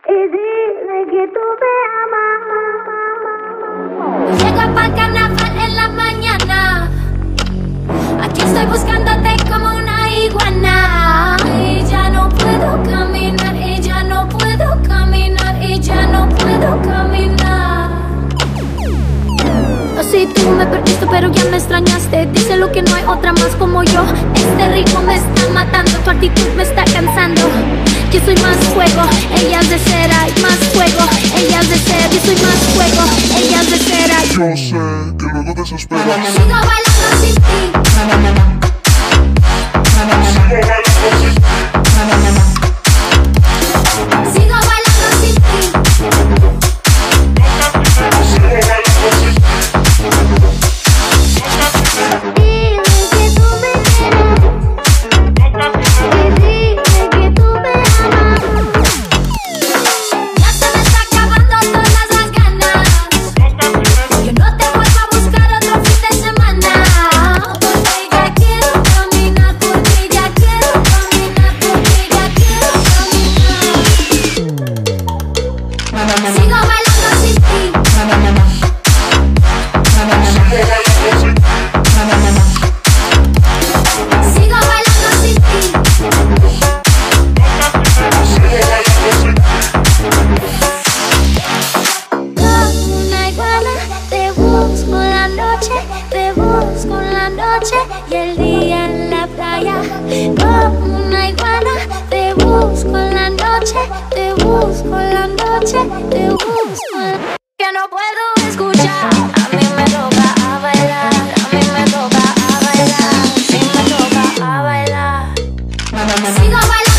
y dime que tú me amas. Llego pa'l carnaval en la mañana. Aquí estoy buscándote como una iguana. Y ya no puedo caminar, y ya no puedo caminar, y ya no puedo caminar. Así tú me perdiste pero ya me extrañaste. Díselo que no hay otra más como yo. Este ritmo me está matando, tu actitud me está cansando. Yo soy más fuego, ella es de cera. Y más fuego, ella es de cera. Yo soy más fuego, ella es de cera. Yo sé que luego desesperas. Sigo bailando sin ti. Sigo bailando sin ti. Dime que tú me quieres y dime que tú me amas. Ya se me está acabando todas las ganas. Yo no te vuelvo a buscar otro fin de semana. Porque ya quiero caminar, porque ya quiero caminar, porque ya quiero caminar. Sigo bailando sin ti. Sigo bailando sin ti. Como una iguana, te busco en la noche, te busco en la noche y el día en la playa. Como una iguana, te busco en la noche, te busco en la noche, te busco. Que no puedo escuchar, a mí me toca a bailar, a mí me toca a bailar, a mí me toca a bailar. Sigo bailando.